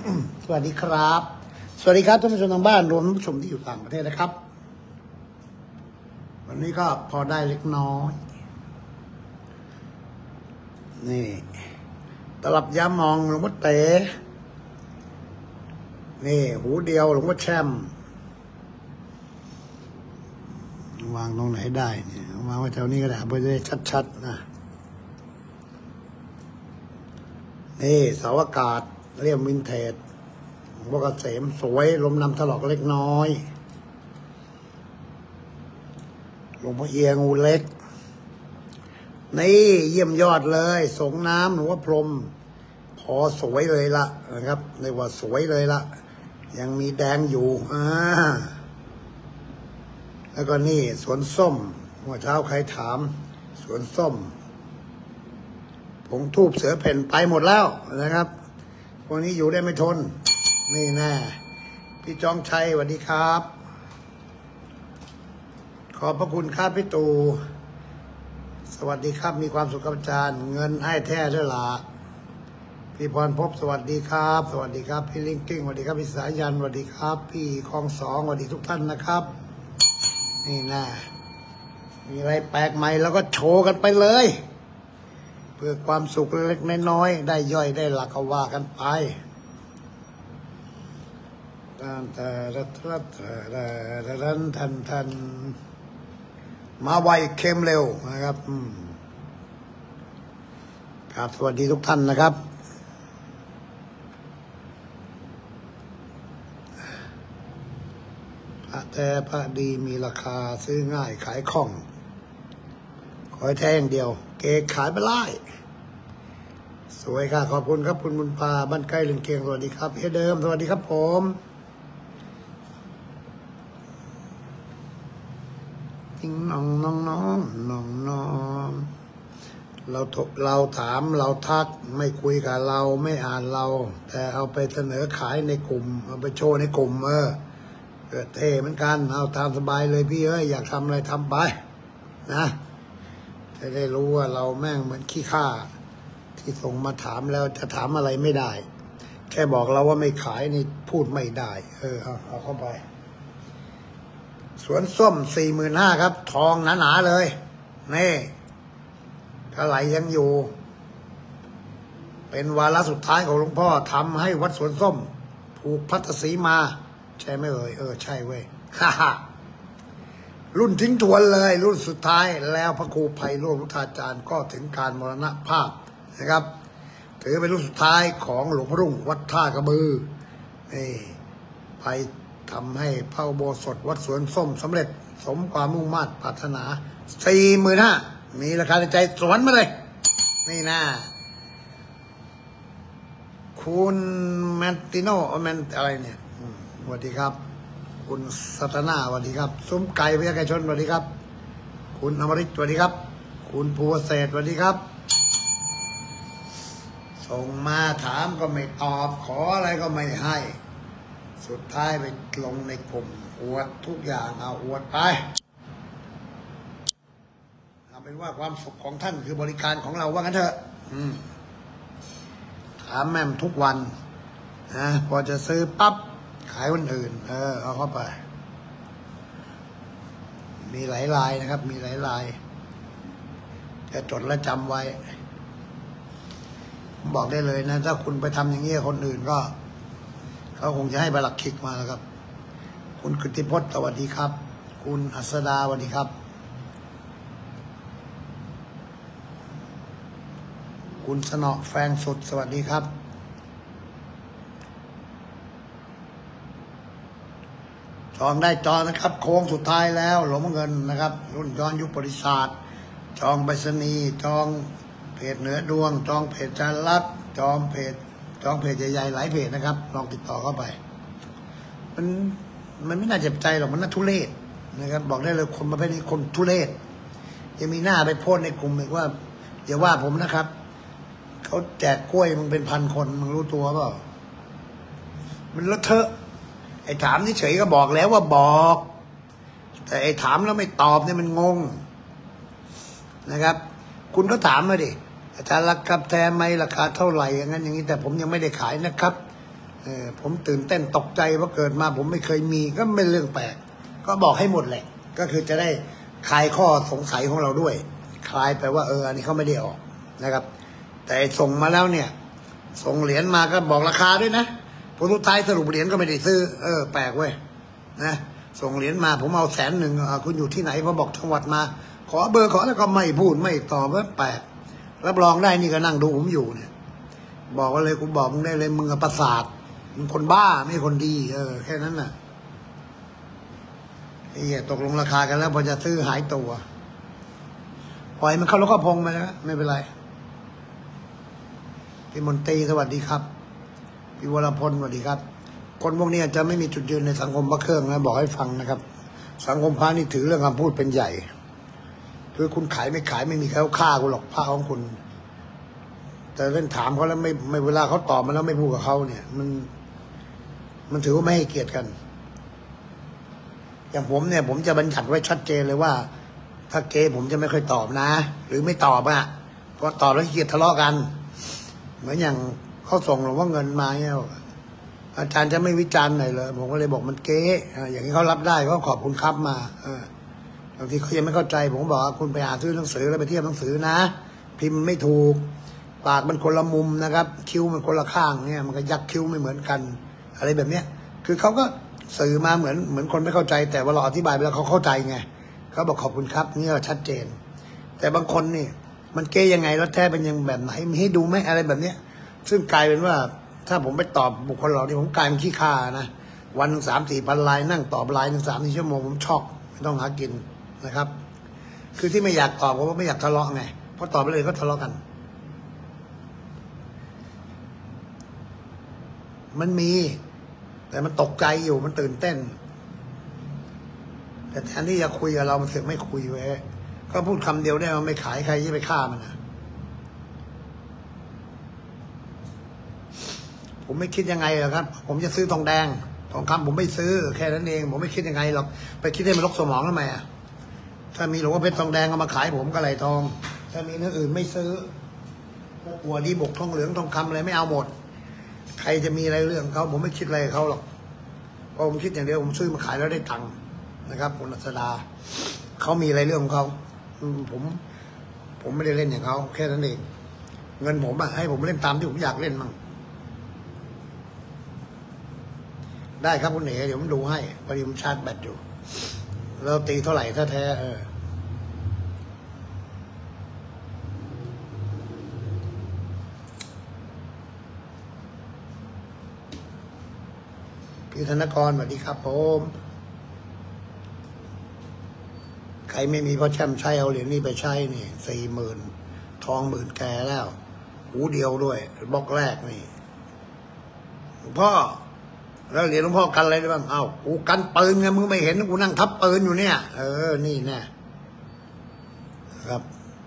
สวัสดีครับสวัสดีครับท่านผู้ชมทางบ้านรวมท่านผู้ชมที่อยู่ต่างประเทศนะครับวันนี้ก็พอได้เล็กน้อยนี่ตลับยามองหลวงพ่อเต๋นี่หูเดียวหลวงพ่อแช่มวางตรงไหนได้เนี่ยวางไว้แถวนี้ก็ได้เพื่อจะได้ชัดๆนะนี่เสาอากาศเรียมวินเทจหลวงพ่อเกษมสวยลมนำถลอกเล็กน้อยหลวงพ่อเอียงูเล็กนี่เยี่ยมยอดเลยสงน้ำหลวงพ่อพรหมพอสวยเลยละนะครับเรียกว่าสวยเลยละยังมีแดงอยู่แล้วก็นี่สวนส้มเมื่อเช้าใครถามสวนส้มผงทูบเสือเพ่นไปหมดแล้วนะครับพวกนี้อยู่ได้ไม่ทนนี่แน่พี่จองชัยสวัสดีครับขอบพระคุณครับพี่ตู่สวัสดีครับมีความสุขกับอาจารย์เงินให้แท้ด้วยล่ะพี่พรภพสวัสดีครับสวัสดีครับพี่ลิงกิ้งสวัสดีครับพี่สายันสวัสดีครับพี่คลองสองสวัสดีทุกท่านนะครับนี่แน่มีอะไรแปลกใหม่แล้วก็โชว์กันไปเลยเพื่อความสุขเล็กน้อยได้ย่อยได้หลักก็ว่ากันไปทันมาไวเข้มเร็วนะครับครับสวัสดีทุกท่านนะครับพระแท้พระดีมีราคาซื้อง่ายขายคล่องขอให้แท้อย่างเดียวเก๋ขายไปไล่สวยค่ะขอบคุณครับคุณบุญพาบ้านใกล้เรือนเคียงสวัสดีครับเดิมสวัสดีครับผมทิ้งน้องเราถามเราทักไม่คุยกับเราไม่อ่านเราแต่เอาไปเสนอขายในกลุ่มเอาไปโชว์ในกลุ่มเกิดเท่เหมือนกันเอาตามสบายเลยพี่อยากทำอะไรทำไปนะจะได้รู้ว่าเราแม่งเหมือนขี้ข้าที่ส่งมาถามแล้วจะถามอะไรไม่ได้แค่บอกเราว่าไม่ขายนี่พูดไม่ได้เอาเข้าไปสวนส้ม45,000ครับทองหนาๆเลยนี่ถ้าไหลยังอยู่เป็นวาระสุดท้ายของหลวงพ่อทำให้วัดสวนส้มผูกพัทสีมาใช่ไหมใช่เว้ยรุ่นทิ้งทวนเลยรุ่นสุดท้ายแล้วพระครูไพโรจน์พุทธาจารย์ก็ถึงการมรณภาพนะครับถือเป็นรุ่นสุดท้ายของหลวงพ่อรุ่งวัดท่ากระบือนี่ไปทำให้พระอุโบสถวัดสวนส้มสำเร็จสมความมุ่งมั่นปรารถนา45,000มีราคาในใจสวนมาเลยนี่นะคุณแมนติโนแมนอะไรเนี่ยสวัสดีครับคุณสัตนาสวัสดีครับซุ้มไก่พญาไก่ชนสวัสดีครับคุณอมริตสวัสดีครับคุณภูเศษสวัสดีครับส่งมาถามก็ไม่ตอบขออะไรก็ไม่ให้สุดท้ายไปลงในกลุ่มอวดทุกอย่างเอาอวดไปเอาเป็นว่าความสุขของท่านคือบริการของเราว่างั้นเถอะถามแม่มทุกวันนะพอจะซื้อปั๊บขายคนอื่นเอาเข้าไปมีหลายลายนะครับมีหลายลายจะจดและจำไว้บอกได้เลยนะถ้าคุณไปทำอย่างนี้คนอื่นก็เขาคงจะให้ใบหลักคิกมาแล้วครับคุณกฤติพจน์สวัสดีครับคุณอัศดาสวัสดีครับคุณสนอแฟงสุดสวัสดีครับจองได้จองนะครับโค้งสุดท้ายแล้วหลวงพ่อเงินนะครับรุ่นย้อนยุคบริษัทจองไปรษณีย์จองเพจเหนือดวงจองเพจจารัตจองเพจใหญ่ๆหลายเพจนะครับลองติดต่อเข้าไปมันไม่น่าเจ็บใจหรอกมันน่าทุเรศนะครับบอกได้เลยคนประเภทนี้คนทุเรศจะมีหน้าไปโพสในกลุ่มอีกว่าอย่าว่าผมนะครับเขาแจกกล้วยมึงเป็นพันคนมึงรู้ตัวเปล่ามันเลอะเทอะไอ้ถามเฉยๆก็บอกแล้วว่าบอกแต่ไอ้ถามแล้วไม่ตอบเนี่ยมันงงนะครับคุณก็ถามมาดิอาจารย์รักครับแท้ไหมราคาเท่าไหร่อย่างนั้นอย่างนี้แต่ผมยังไม่ได้ขายนะครับผมตื่นเต้นตกใจว่าเกิดมาผมไม่เคยมีก็ไม่เรื่องแปลกก็บอกให้หมดแหละก็คือจะได้คลายข้อสงสัยของเราด้วยคลายไปว่าอันนี้เขาไม่ได้ออกนะครับแต่ส่งมาแล้วเนี่ยส่งเหรียญมาก็บอกราคาด้วยนะผลสุดท้ายสรุปเหรียญก็ไม่ได้ซื้อแปลกเว้ยนะส่งเหรียญมาผมเอา100,000คุณอยู่ที่ไหนพอบอกจังหวัดมาขอเบอร์ขอแล้วก็ไม่พูดไม่ตอบว่าแปลกรับรองได้นี่ก็นั่งดูผมอยู่เนี่ยบอกว่าเลยกูบอกมึงได้เลยมึงประสาทมึงคนบ้าไม่คนดีแค่นั้นน่ะไอ้เหี้ยตกลงราคากันแล้วพอจะซื้อหายตัวปล่อยมันเข้าแล้วก็พงไปแล้วไม่เป็นไรพี่มนตรีสวัสดีครับพี่วรพลสวัสดีครับคนพวกนี้จะไม่มีจุดยืนในสังคมพระเครื่องนะบอกให้ฟังนะครับสังคมพระนี่ถือเรื่องคำพูดเป็นใหญ่คือคุณขายไม่ขายไม่มีใครฆ่าคุณหรอกพระของคุณแต่เล่นถามเขาแล้วไม่เวลาเขาตอบมาแล้วไม่พูดกับเขาเนี่ยมันถือว่าไม่ให้เกียรติกันอย่างผมเนี่ยผมจะบัญญัติไว้ชัดเจนเลยว่าถ้าเกย์ผมจะไม่ค่อยตอบนะหรือไม่ตอบเพราะตอบแล้วเกลียดทะเลาะกันเหมือนอย่างเขาส่งหรือว่าเงินมาเนี่ยอาจารย์จะไม่วิจารณ์หน่อยเลยผมก็เลยบอกมันเก๊อย่างนี้เขารับได้ก็ขอบคุณครับมาบางทีเขายังไม่เข้าใจผมบอกว่าคุณไปหาซื้อหนังสือแล้วไปเทียบหนังสือนะพิมพ์ไม่ถูกปากมันคนละมุมนะครับคิ้วมันคนละข้างเนี่ยมันก็ยักคิ้วไม่เหมือนกันอะไรแบบเนี้ยคือเขาก็สื่อมาเหมือนคนไม่เข้าใจแต่ว่าเราอธิบายไปแล้วเขาเข้าใจไงเขาบอกขอบคุณครับนี่ก็ชัดเจนแต่บางคนนี่มันเก๊ยังไงแล้วแท้เป็นยังแบบไหนมีให้ดูไหมอะไรแบบเนี้ยซึ่งกลายเป็นว่าถ้าผมไปตอบบุคคลเหล่านี้ผมกลายเป็นขี้ข้านะวัน3-4 พันลายนั่งตอบลาย3-4 ชั่วโมงผมช็อกไม่ต้องหากินนะครับคือที่ไม่อยากตอบเพราะว่าไม่อยากทะเลาะไงเพราะตอบไปเลยก็ทะเลาะกันมันมีแต่มันตกใจอยู่มันตื่นเต้นแต่แทนที่จะคุยกับเรามันเสือกไม่คุยไว้ก็พูดคำเดียวได้ว่าไม่ขายใครที่ไปฆ่ามันนะผมไม่คิดยังไงหรอกครับผมจะซื้อทองแดงทองคำผมไม่ซื้อแค่นั้นเองผมไม่คิดยังไงหรอกไปคิดให้มันลกสมองทำไมถ้ามีหลวงพ่อเพชรทองแดงเอามาขายผมก็ไหลทองถ้ามีเนื้ออื่นไม่ซื้อหัวดีบกทองเหลืองทองคำอะไรไม่เอาหมดใครจะมีอะไรเรื่องเขาผมไม่คิดอะไรเขาหรอกเพราะผมคิดอย่างเดียวผมซื้อมาขายแล้วได้ตังค์นะครับคุณอัศดาเขามีอะไรเรื่องของเขาผมไม่ได้เล่นอย่างเขาแค่นั้นเองเงินผมให้ผมเล่นตามที่ผมอยากเล่นมั่งได้ครับคุณเอ๋เดี๋ยวผมดูให้พอดีผมชาร์จแบตอยู่แล้วตีเท่าไหร่ถ้าแท้พี่ธนกรสวัสดีครับผมใครไม่มีพ่อแช่มใช้เอาเหรียญนี้ไปใช้นี่40,000ทอง10,000แกแล้วหูเดียวด้วยบล็อกแรกนี่พ่อแล้วเหรียญหลวงพ่อกันอะไรได้บ้างกูกันปืนไงมึงไม่เห็นกูนั่งทับปืนอยู่เนี่ยนี่แน่ครับ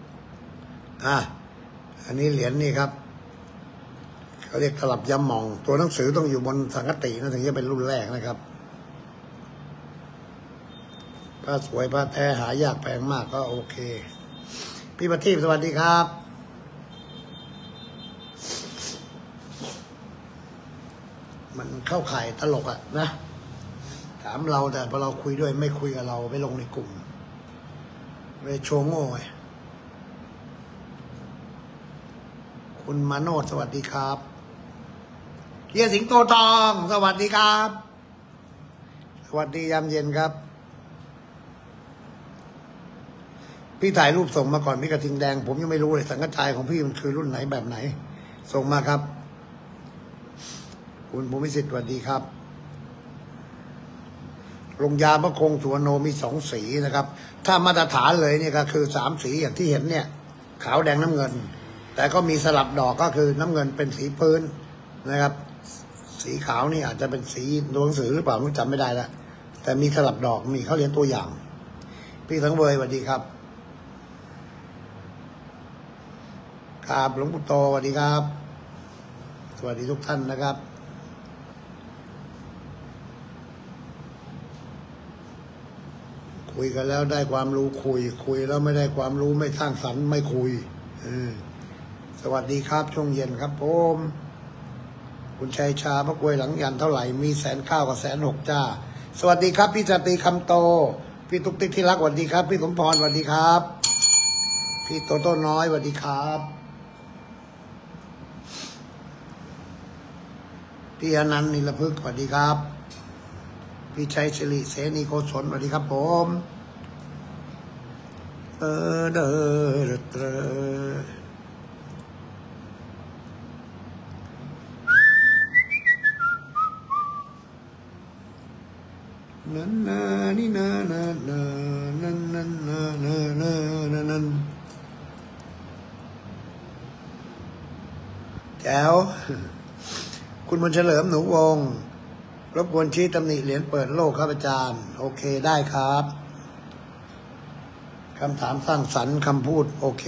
อันนี้เหรียญนี่ครับเขาเรียกตลับยาหม่องตัวหนังสือต้องอยู่บนสังกตินะถึงจะเป็นรุ่นแรกนะครับผ้าสวยผ้าแท้หายากแพงมากก็โอเคพี่ประทีปสวัสดีครับมันเข้าข่ายตลกนะถามเราแต่พอเราคุยด้วยไม่คุยกับเราไปลงในกลุ่มไปโชว์โง่คุณมาโนดสวัสดีครับเฮียสิงโตทองสวัสดีครับสวัสดียามเย็นครับพี่ถ่ายรูปส่งมาก่อนพี่กระทิงแดงผมยังไม่รู้เลยสังกัดชายของพี่มันคือรุ่นไหนแบบไหนส่งมาครับคุณภูมิสิทธิ์สวัสดีครับลงยาพระคงสุวรรณโนมี2 สีนะครับถ้ามาตรฐานเลยเนี่ยก็คือ3 สีอย่างที่เห็นเนี่ยขาวแดงน้ำเงินแต่ก็มีสลับดอกก็คือน้ำเงินเป็นสีพื้นนะครับสีขาวนี่อาจจะเป็นสีตัวหนังสือหรือเปล่าไม่จำไม่ได้แล้วแต่มีสลับดอกมีเขาเรียนตัวอย่างพี่สังเวยสวัสดีครับครับหลวงปู่โตสวัสดีครับสวัสดีทุกท่านนะครับคุยกันแล้วได้ความรู้คุยแล้วไม่ได้ความรู้ไม่สร้างสรรค์ไม่คุยสวัสดีครับช่วงเย็นครับผมคุณชัยชาพระกวยหลังยันเท่าไหร่มี109,000 กับ106,000จ้าสวัสดีครับพี่จติคำโตพี่ตุ๊กติ๊กที่รักสวัสดีครับพี่สมพรสวัสดีครับพี่โตโต้น้อยสวัสดีครับพี่อนันต์นิรพฤกษ์สวัสดีครับพี่ชัยสิริเสนีโกศลสวัสดีครับผมเด้อนั่นนี่นั่นแจ๋วคุณบุญเฉลิมหนูวงรบกวนชี้ตำหนิเหรียญเปิดโลกครับอาจารย์โอเคได้ครับคำถามสร้างสรรค์คำพูดโอเค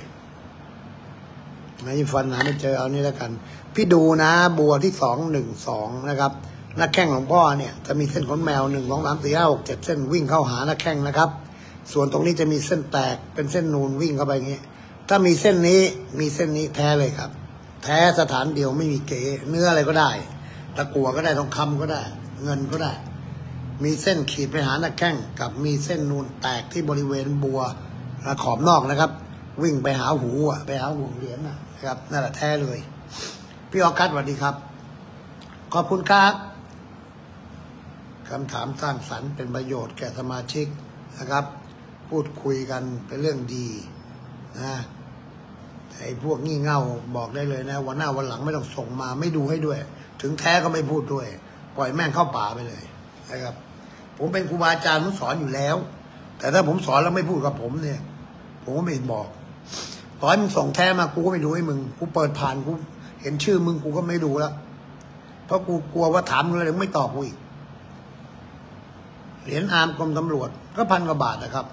ไม่ฟันหาไม่เจอเอานี่แล้วกันพี่ดูนะบัวที่212นะครับหน้าแข้งของพ่อเนี่ยจะมีเส้นขนแมว1 2 3 4 5 6 7เส้นวิ่งเข้าหาหน้าแข้งนะครับส่วนตรงนี้จะมีเส้นแตกเป็นเส้นนูนวิ่งเข้าไปอย่างนี้ถ้ามีเส้นนี้แท้เลยครับแท้สถานเดียวไม่มีเก๋เนื้ออะไรก็ได้ตะกั่วก็ได้ทองคำก็ได้เงินก็ได้มีเส้นขีดไปหาหน้าแข้งกับมีเส้นนูนแตกที่บริเวณบัวขอบนอกนะครับวิ่งไปหาหูไปหาหูเหรียญนะครับนั่นแหละแท้เลยพี่ออกัสสวัสดีครับขอบคุณครับคำถามสร้างสรรค์เป็นประโยชน์แก่สมาชิกนะครับพูดคุยกันเป็นเรื่องดีนะไอ้พวกงี่เง่าบอกได้เลยนะวันหน้าวันหลังไม่ต้องส่งมาไม่ดูให้ด้วยถึงแท้ก็ไม่พูดด้วยปล่อยแม่งเข้าป่าไปเลยนะครับผมเป็นครูบาอาจารย์ผมสอนอยู่แล้วแต่ถ้าผมสอนแล้วไม่พูดกับผมเนี่ยผมก็ไม่บอกต่อให้มึงส่งแท้มากูก็ไม่ดูให้มึงกูเปิดผ่านกูเห็นชื่อมึงกูก็ไม่ดูแล้วเพราะกูกลัวว่าถามมึงแล้วเดี๋ยวไม่ตอบกูอีกเหรียญอาร์มกรมตำรวจก็1,000 กว่าบาทนะครับ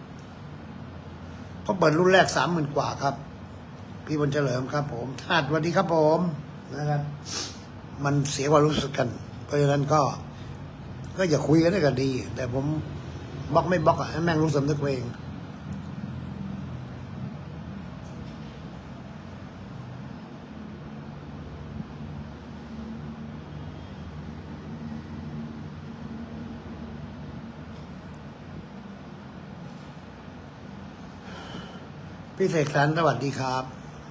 เขาเปิดรุ่นแรก30,000 กว่าครับพี่บุญเฉลิมครับผมธาตุสวัสดีครับผมนะครับมันเสียความรู้สึกกันเพราะฉะนั้นก็อย่าคุยกันได้ก็ดีแต่ผมบล็อกไม่บล็อกให้แม่งรู้สำนึกเองพี่เสกสรรสวัสดีครับ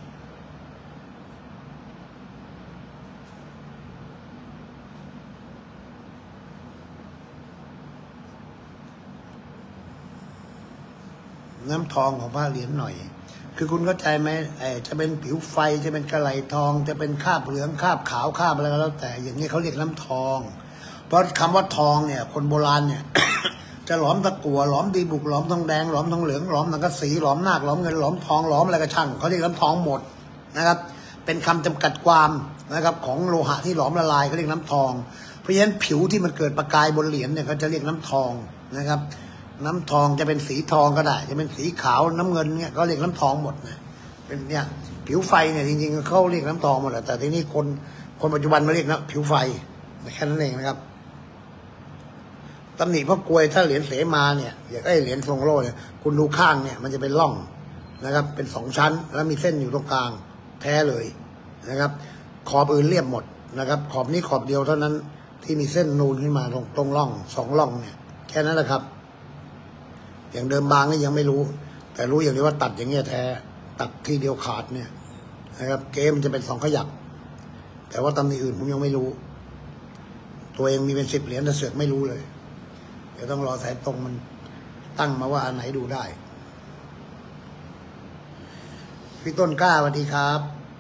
น้ำทองของพระเหรียญหน่อยคือคุณเข้าใจไหมจะเป็นผิวไฟจะเป็นกระไหลทองจะเป็นคราบเหลืองคราบขาวคราบอะไรก็แล้วแต่อย่างนี้เขาเรียกน้ำทองเพราะคำว่าทองเนี่ยคนโบราณเนี่ย จะหลอมตะกั่วหลอมดีบุกหลอมทองแดงหลอมทองเหลืองหลอมสังกะสีหลอมนาคหลอมเงินหลอมทองหลอมอะไรก็ช่างเขาเรียกน้ำทองหมดนะครับเป็นคำจำกัดความนะครับของโลหะที่หลอมละลายเขาเรียกน้ำทองเพราะฉะนั้นผิวที่มันเกิดประกายบนเหรียญเนี่ยเขาจะเรียกน้ำทองนะครับน้ำทองจะเป็นสีทองก็ได้จะเป็นสีขาวน้ำเงินเนี่ยก็เรียกน้ำทองหมดนะเป็นเนี่ยผิวไฟเนี่ยจริงๆเขาเรียกน้ำทองหมดแหละแต่ทีนี้คนปัจจุบันมาเรียกนะผิวไฟแค่นั้นเองนะครับตำหนิพ่อกลวยถ้าเหรียญเสมาเนี่ยอย่างเหรียญทรงโล่เนี่ยคุณดูข้างเนี่ยมันจะเป็นร่องนะครับเป็น2 ชั้นแล้วมีเส้นอยู่ตรงกลางแท้เลยนะครับขอบอื่นเรียบหมดนะครับขอบนี้ขอบเดียวเท่านั้นที่มีเส้นนูนขึ้นมาตรงร่อง2 ร่องเนี่ยแค่นั้นแหละครับอย่างเดิมบางนี่ยังไม่รู้แต่รู้อย่างนี้ว่าตัดอย่างเงี้ยแท้ตัดทีเดียวขาดเนี่ยนะครับเกมจะเป็น2 ขยักแต่ว่าตำหนิอื่นผมยังไม่รู้ตัวเองมีเป็น10 เหรียญแต่เสือกไม่รู้เลยเดี๋ยวต้องรอสายตรงมันตั้งมาว่าอันไหนดูได้พี่ต้นกล้าสวัสดีครับ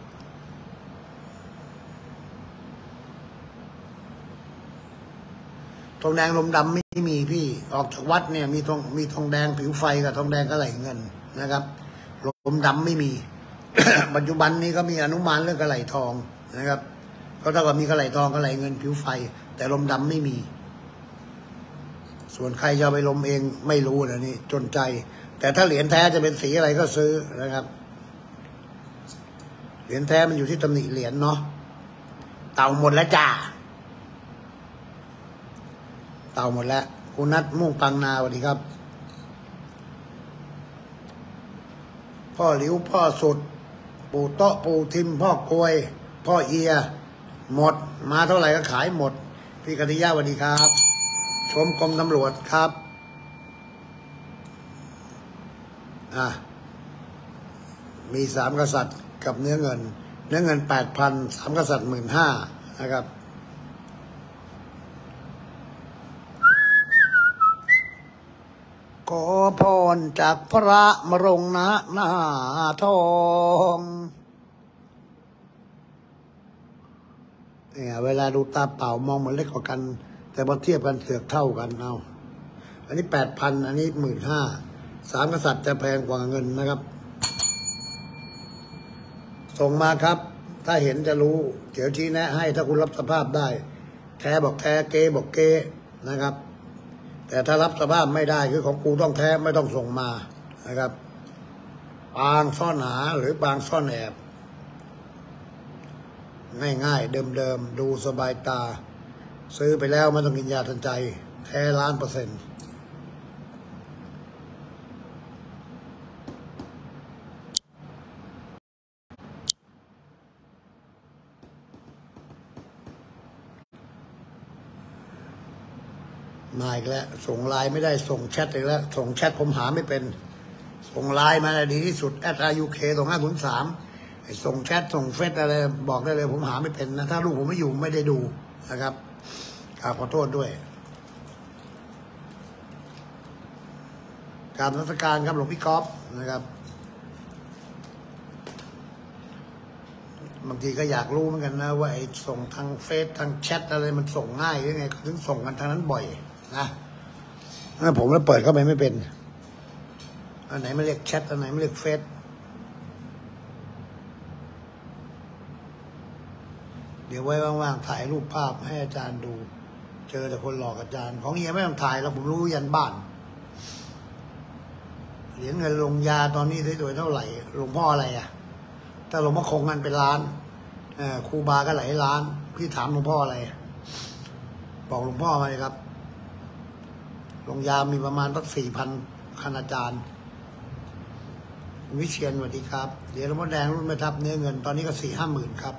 ทองแดงลมดำไม่มีพี่ออกจากวัดเนี่ยมีทองแดงผิวไฟกับทองแดงกระไหลเงินนะครับลมดำไม่มี ปัจจุบันนี้ก็มีอนุมานเรื่องกระไหลทองนะครับก็เท่ากับมีกระไหลทองกระไหลเงินผิวไฟแต่ลมดำไม่มีส่วนใครจะไปลมเองไม่รู้นะนี่จนใจแต่ถ้าเหรียญแท้จะเป็นสีอะไรก็ซื้อนะครับเหรียญแท้มันอยู่ที่ตำหนิเหรียญเนาะเต่าหมดแล้วจ้าเต่าหมดแล้วคุณนัทมุ่งปังนาสวัสดีครับพ่อหลิวพ่อสุดปู่โต๊ะปู่ทิมพ่อกลวยพ่อเอียหมดมาเท่าไหร่ก็ขายหมดพี่กติยาสวัสดีครับชมกรมตำรวจครับมี3 กษัตริย์กับเนื้อเงิน8,000 3 กษัตริย์15,000นะครับขอพรจากพระมรงนะหน้าทองเนี่ยเวลาดูตาเปล่ามองเหมือนเล็กกว่ากันแต่พอเทียบกันเสือกเท่ากันเอาอันนี้8,000อันนี้15,000 3 กษัตริย์จะแพงกว่าเงินนะครับส่งมาครับถ้าเห็นจะรู้เดี๋ยวชี้แนะให้ถ้าคุณรับสภาพได้แท้บอกแท้เก๊บอกเก๊นะครับแต่ถ้ารับสภาพไม่ได้คือของกูต้องแท้ไม่ต้องส่งมานะครับปางซ่อนหาหรือปางซ่อนแอบง่ายๆเดิมๆดูสบายตาซื้อไปแล้วไม่ต้องกินยาทันใจแท้1,000,000%มาอีกแล้วส่งไลน์ไม่ได้ส่งแชทอีกแล้วส่งแชทผมหาไม่เป็นส่งไลน์มาดีที่สุด@RUK 2503ส่งแชทส่งเฟซอะไรบอกได้เลยผมหาไม่เป็นนะถ้าลูกผมไม่อยู่ไม่ได้ดูนะครับขอโทษด้วยการนมัสการครับหลวงพี่ก๊อฟนะครับบางทีก็อยากรู้เหมือนกันนะว่าไอ้ส่งทางเฟซทางแชทอะไรมันส่งง่ายยังไงถึงส่งกันทางนั้นบ่อยนะผมแล้วเปิดเข้าไปไม่เป็นอันไหนไม่เรียกแชทอันไหนไม่เรียกเฟซเดี๋ยวไว้ว่างๆถ่ายรูปภาพให้อาจารย์ดูเจอแต่คนหลอกอาจารย์ของเฮียไม่ต้องถ่ายแล้วผมรู้ยันบ้านเหรียญเงินลงยาตอนนี้ได้โดยเท่าไหร่หลวงพ่ออะไรอ่ะถ้าหลวงพ่อคงเงินเป็นล้านครูบาก็หลายล้านพี่ถามหลวงพ่ออะไรบอกหลวงพ่อมาเลยครับลงยามีประมาณสัก4,000คณาจารย์วิเชียนสวัสดีครับเหรียญหลวงพ่อแดงรุ่นแม่ทัพเนื้อเงินตอนนี้ก็4-5 หมื่นครับ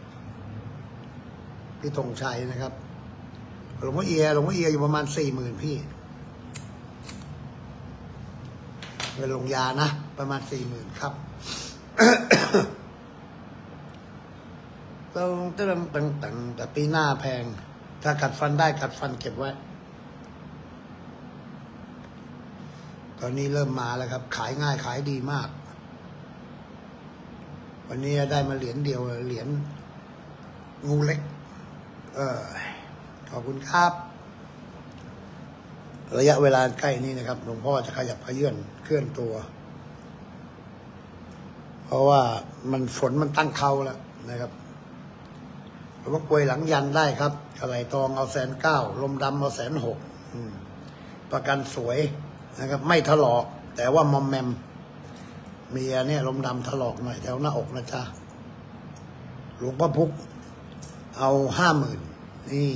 พี่ธงชัยนะครับหลวงพ่อเอียอยู่ประมาณ40,000พี่เงินลงยานะประมาณ40,000ครับแต่ปีหน้าแพงถ้ากัดฟันได้กัดฟันเก็บไว้ตอนนี้เริ่มมาแล้วครับขายง่ายขายดีมากวันนี้ได้มาเหรียญเดียวเหรียญงูเล็กขอบคุณครับระยะเวลาใกล้นี้นะครับหลวงพ่อจะขยับขยื่นเคลื่อนตัวเพราะว่ามันฝนมันตั้งเขาแล้วนะครับหลวงพ่อกลวยหลังยันได้ครับกระไหลทองเอา109,000ลมดำเอา106,000ประกันสวยนะครับไม่ถลอกแต่ว่ามอมแมมเมียเนี่ยลมดำถลอกหน่อยแถวหน้าอกนะจ๊ะหลวงพ่อพุกเอา50,000นี่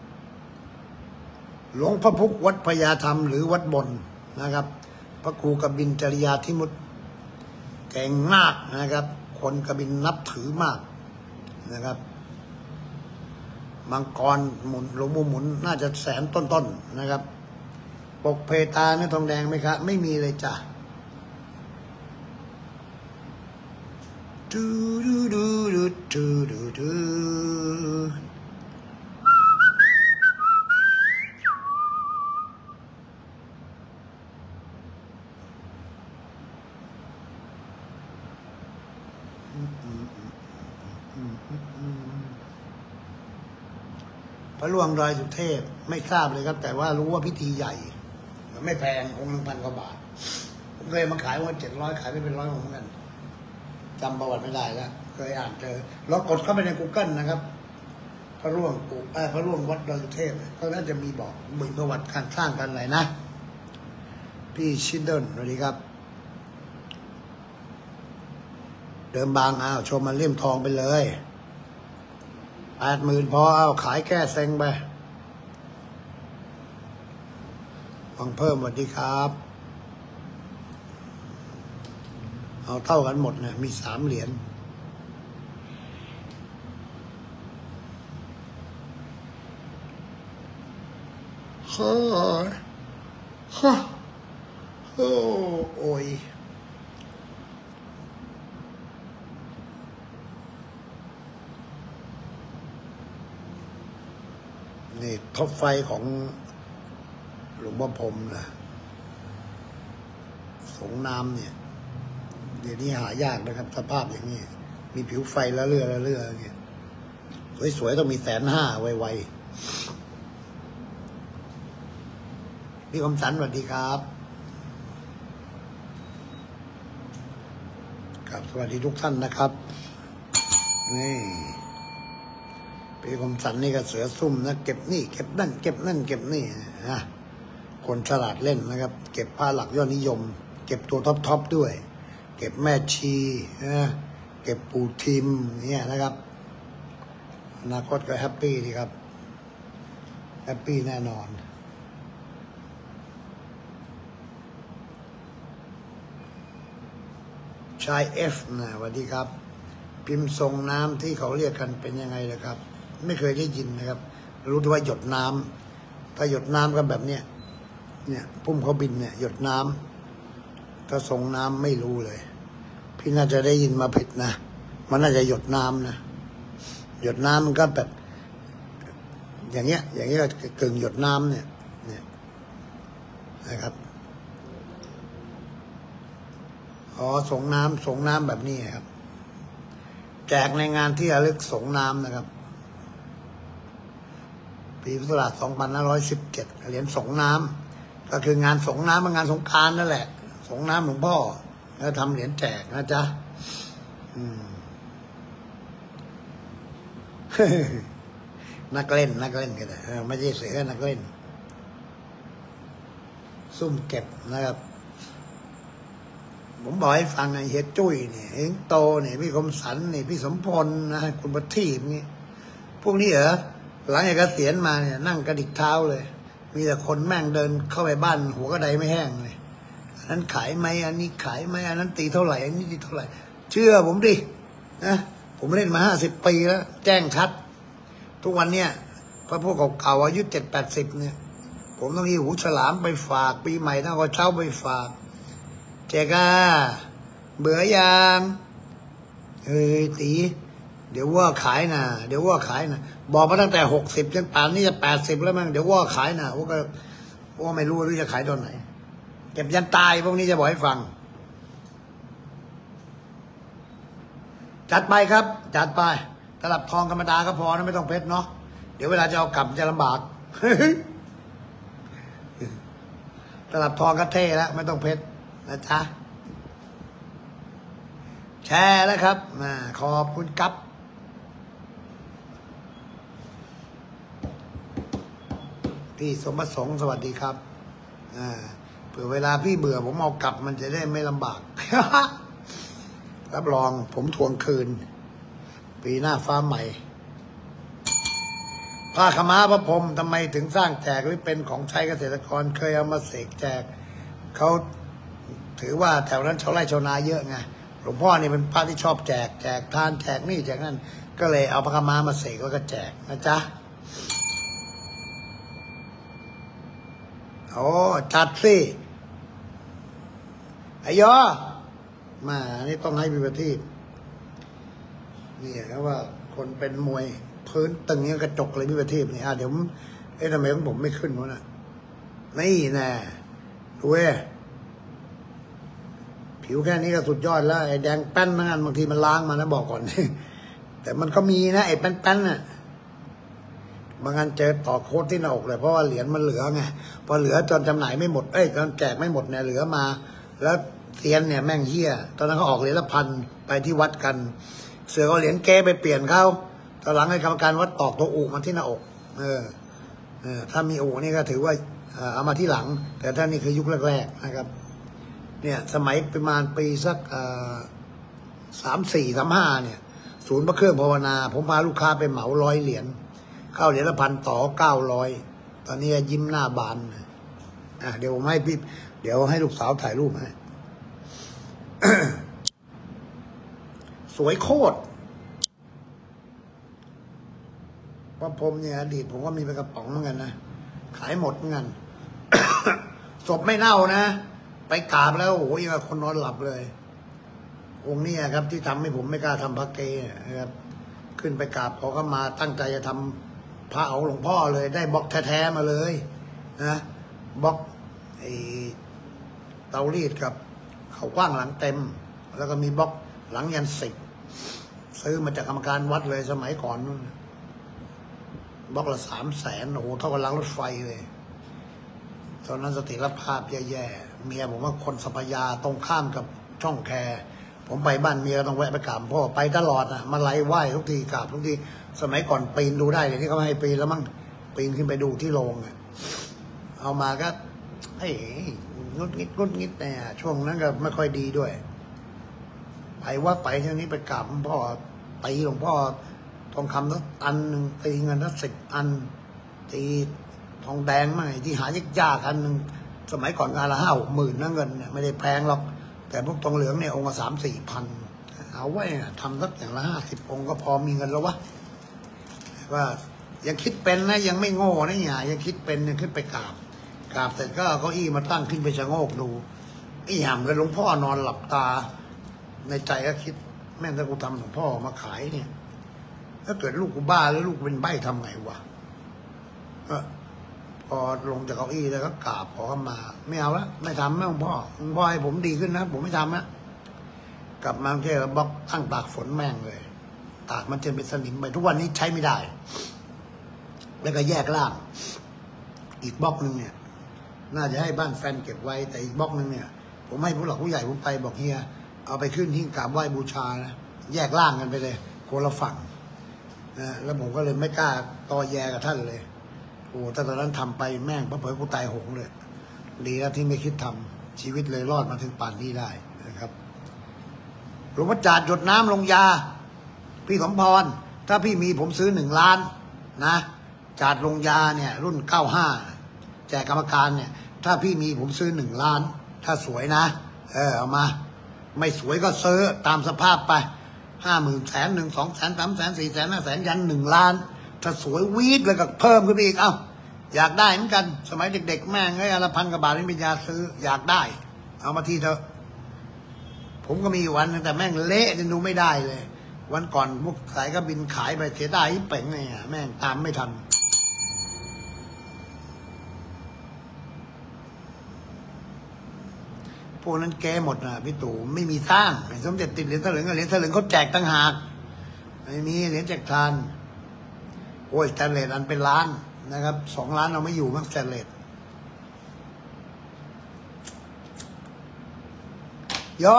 หลวงพ่อพุกวัดพญาธรรมหรือวัดบนนะครับพระครูกบินจริยาธิมุตเก่งมากนะครับคนกบินนับถือมากนะครับมังกรหมุนหลวงปู่หมุนน่าจะ100,000ต้นๆนะครับปกเพตาเนื้อทองแดงไหมครับไม่มีเลยจ้ะดูดูดูดูดูดูดูพระหลวงดอยสุเทพไม่ทราบเลยครับแต่ว่ารู้ว่าพิธีใหญ่ไม่แพงองค์1,000 กว่าบาทผมเคยมาขายว่า700ขายไม่เป็น100องค์เหมือนกันจำประวัติไม่ได้แล้วเคยอ่านเจอลองกดเข้าไปใน Google นะครับพระร่วงวัดดอยสุเทพก็น่าจะมีบอกมีประวัติการสร้างกันอะไรนะพี่ชิดเดิลสวัสดีครับเดิมบางชมมาเลี่ยมทองไปเลย80,000พอขายแก้เซ็งไปฟังเพิ่มสวัสดีครับเอาเท่ากันหมดเนี่ยมี3 เหรียญฮ่าฮ่าโอ้ยนี่ท็อปไฟของหลวงพ่อพรหมนะสงน้ำเนี่ยเดี๋ยวนี้หายากนะครับสภาพอย่างนี้มีผิวไฟละเลืออย่างเงี้ยสวยๆต้องมี150,000ไวๆพี่คมสันสวัสดีครับครับสวัสดีทุกท่านนะครับนี่พี่คมสันนี่ก็เสือซุ่มนะเก็บนี่เก็บนั่นเก็บนั่นเก็บนี่นะคนฉลาดเล่นนะครับเก็บผ้าหลักยอดนิยมเก็บตัวท็อปด้วยเก็บแม่ชีนะเก็บปูทิมเนี่ยนะครับอนาคตก็แฮปปี้ดีครับแฮปปี้แน่นอนชายเอฟนะสวัสดีครับพิมพ์ทรงน้ำที่เขาเรียกกันเป็นยังไงนะครับไม่เคยได้ยินนะครับรู้แต่ว่าหยดน้ำถ้าหยดน้ำก็แบบเนี้ยเนี่ยพุ่มเขาบินเนี่ยหยดน้ำถ้าทรงน้ำไม่รู้เลยพี่น่าจะได้ยินมาผิดนะมันน่าจะหยดน้ำนะหยดน้ำมันก็แบบอย่างเงี้ยก็กึ่งหยดน้ำเนี่ยนะครับอ๋อส่งน้ำแบบนี้ครับแจกในงานที่ระลึกส่งน้ำนะครับปีพุทธศักราช2517เหรียญส่งน้ำก็คืองานส่งน้ำเป็นงานสงกรานต์นั่นแหละส่งน้ำหลวงพ่อแล้วทำเหรียญแจกนะจ๊ะนักเล่นกันเลยไม่ใช่เสือนักเล่นซุ่มเก็บนะครับผมบอกให้ฟังไอ้เฮียจุ้ยเนี่ยเองโตเนี่ยพี่คมสันเนี่ยพี่สมพลนะคุณประทีปนี่พวกนี้เหรอหลังจากเกษียณมาเนี่ยนั่งกระดิกเท้าเลยมีแต่คนแม่งเดินเข้าไปบ้านหัวกระไดไม่แห้งเลยอันนั้นขายไหมอันนี้ขายไหมอันนั้นตีเท่าไหร่อันนี้ตีเท่าไหร่เชื่อผมดินะผมเล่นมา50 ปีแล้วแจ้งชัดทุกวันเนี่ยพอพวกเก่าๆอายุ70-80เนี่ยผมต้องหิ้วหูฉลามไปฝากปีใหม่ต้องเอาเช้าไปฝากแจกเบื่อยางตีเดี๋ยวว่าขายนะบอกมาตั้งแต่60จนป่านนี้จะ80แล้วมั้งเดี๋ยวว่าขายนะว่าไม่รู้หรือจะขายตอนไหนเก็บยันตายพวกนี้จะบอกให้ฟังจัดไปครับจัดไปตลับทองธรรมดาก็พอนะไม่ต้องเพชรเนาะเดี๋ยวเวลาจะเอากลับจะลำบากตลับทองก็เท่แล้วไม่ต้องเพชรนะจ๊ะแชร์แล้วครับขอบคุณครับพี่สมประสงค์สวัสดีครับเผื่อเวลาพี่เบื่อผมเอากลับมันจะได้ไม่ลำบาก รับรองผมทวงคืนปีหน้าฟ้าใหม่ผ้าขม้าพระพรหมทำไมถึงสร้างแจกหรือเป็นของใช้เกษตรกรเคยเอามาเสกแจกเขาถือว่าแถวนั้นชาวไร่ชาวนาเยอะไงหลวงพ่อนี่เป็นพระที่ชอบแจกทานแจกนี่แจกนั่นก็เลยเอาผ้าขม้ามาเสกแล้วก็แจกนะจ๊ะโอ้จัดสิไอ้ยอมานี่ต้องให้พิบัตินี่ครับว่าคนเป็นมวยพื้นตึงนี้กระจกเลยพิบัตินี่เดี๋ยวทำไมของผมไม่ขึ้นวะนะนี่แน่ดูผิวแค่นี้ก็สุดยอดแล้วไอ้แดงแป้นนั่นบางทีมันล้างมานะบอกก่อนแต่มันก็มีนะไอ้แป้นน่ะบางงานเจอต่อโค้ดที่หน้าอกเลยเพราะว่าเหรียญมันเหลือไงพอเหลือจนจำหน่ายไม่หมดจนแจกไม่หมดเนี่ยเหลือมาแล้วเซียนเนี่ยแม่งเหี้ยตอนนั้นเขาออกเหรียญละ1,000ไปที่วัดกันเสือเอาเหรียญแก้ไปเปลี่ยนเขาตอนหลังให้กรรมการวัดตอกตัวอุมาที่หน้าอกถ้ามีอุนี่ก็ถือว่าเอามาที่หลังแต่ถ้านี่คือยุคแรกๆนะครับเนี่ยสมัยประมาณปีสัก34-35เนี่ยศูนย์พระเครื่องภาวนาผมพาลูกค้าไปเหมา100 เหรียญเข้าเหรียญละ1,000ต่อ900ตอนนี้ยิ้มหน้าบานเดี๋ยวผมให้พี่เดี๋ยวให้ลูกสาวถ่ายรูปให้ สวยโคตรพระพรหมเนี่ยอดีตผมก็มีเป็นกระป๋องเหมือนกันนะขายหมดเหมือนกัน ศพไม่เน่านะไปกราบแล้วโอ้ยคนนอนหลับเลยองค์นี้ครับที่ทำให้ผมไม่กล้าทำพระเกศนะครับขึ้นไปกราบขอเข้ามาตั้งใจจะทำพระเอาหลวงพ่อเลยได้บล็อกแท้ๆมาเลยนะบล็อกไอ้เตารีดกับเขากว้างหลังเต็มแล้วก็มีบล็อกหลังยัน10ซื้อมาจากกรรมการวัดเลยสมัยก่อนนู่นบล็อกละ300,000โอ้โหเท่ากับรางรถไฟเลยตอนนั้นสติรภาพแย่ๆเมียผมว่าคนสัพยาตรงข้ามกับช่องแคผมไปบ้านเมียต้องแวะไปกราบพ่อไปตลอดมาไล่ไหว้ทุกทีกราบทุกทีสมัยก่อนปีนดูได้เลยที่เขาไม่ให้ปีนแล้วมั้งปีนขึ้นไปดูที่โรงเอามาก็เฮ้ยงุดงิดเนี่ยช่วงนั้นก็ไม่ค่อยดีด้วยไปว่าไปเช่นนี้ไปกราบพ่อตีหลวงพ่อทองคำสักอันหนึ่งตีเงินสัก10 อันตีทองแดงมั่งที่หายากๆอันหนึ่งสมัยก่อนงานละ5-6 หมื่นนะเงินเนี่ยไม่ได้แพงหรอกแต่พวกทองเหลืองเนี่ยองค์ละ3-4 พันเอาไว้ทำสักอย่างละ50 องค์ก็พอมีเงินแล้ววะว่ายังคิดเป็นนะยังไม่โง่นะเนี่ยยังคิดเป็นยังขึ้นไปกราบเสร็จก็เอาเก้าอี้มาตั้งขึ้นไปชะโงกดูไอ้ห่ำกับหลวงพ่อนอนหลับตาในใจก็คิดแม่ถ้ากูทำหลวงพ่อมาขายเนี่ยถ้าเกิดลูกกูบ้าแล้วลูกเป็นใบ้ทำไงวะพอลงจากเก้าอี้แล้วก็กราบขอมาไม่เอาละไม่ทำนะหลวงพ่อให้ผมดีขึ้นนะผมไม่ทำนะกลับมาแค่บล็อกตั้งตากฝนแม่งเลยตากมันจนเป็นสนิมไปทุกวันนี้ใช้ไม่ได้แล้วก็แยกล่างอีกบล็อกหนึ่งเนี่ยน่าจะให้บ้านแฟนเก็บไว้แต่อีกบล็อกหนึ่งเนี่ยผมให้ผู้หลักผู้ใหญ่ผมไปบอกเฮียเอาไปขึ้นที่กราบไหว้บูชานะแยกล่างกันไปเลยคนละฝั่งนะแล้วผมก็เลยไม่กล้าตอแยกับท่านเลยโอ้แต่ตอนนั้นทำไปแม่งเผลอกูตายหงเลยดีแล้วที่ไม่คิดทำชีวิตเลยรอดมาถึงป่านนี้ได้นะครับหลวงพ่อจาดหยดน้ำลงยาพี่สมพรถ้าพี่มีผมซื้อ1 ล้านนะจาดลงยาเนี่ยรุ่น95แจกกรรมการเนี่ยถ้าพี่มีผมซื้อ1 ล้านถ้าสวยนะเอามาไม่สวยก็ซื้อตามสภาพไป50,000 100,000 200,000 300,000 400,000 500,000ยัน1 ล้านถ้าสวยวีดเลยก็เพิ่มขึ้นไปอีกอยากได้เหมือนกันสมัยเด็กๆแม่งอันละ1,000 กว่าบาทไม่มียาซื้ออยากได้เอามาทีเถอะผมก็มีวันแต่แม่งเละจนดูไม่ได้เลยวันก่อนพวกสายก็บินขายไปเสียดายยิ่งเป่งไงแม่งตามไม่ทันพวกนั้นแกหมดนะพี่ตู่ไม่มีสร้างสมเด็จติดเหรียญถลึงเขาแจกตั้งหากไม่มีเหรียญแจกทานโอ้ยสแตนเลสอันเป็นล้านนะครับ2 ล้านเราไม่อยู่มั้งสแตนเลสย่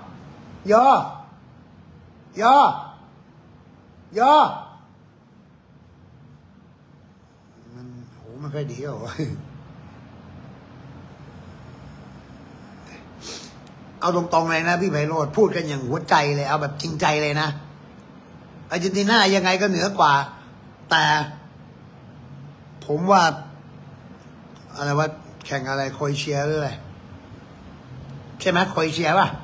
มันโหมันค่อยดีเหรอเอาตรงๆเลยนะพี่ไพโรจน์พูดกันอย่างหัวใจเลยเอาแบบจริงใจเลยนะอาร์เจนตินายังไงก็เหนือกว่าแต่ผมว่าอะไรว่าแข่งอะไรโครเอเชียหรืออะไรใช่ไหมโครเอเชียป่ะ